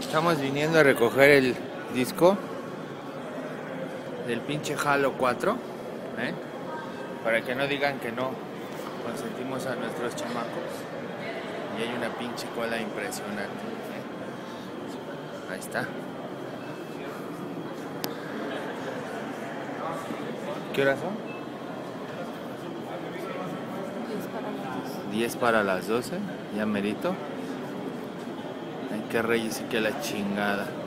Estamos viniendo a recoger el disco del pinche Halo 4, ¿eh? Para que no digan que no consentimos a nuestros chamacos. Y hay una pinche cola impresionante, ¿eh? Ahí está. ¿Qué horas son? 10 para las 12, ya merito. Ay, qué reyes y qué la chingada.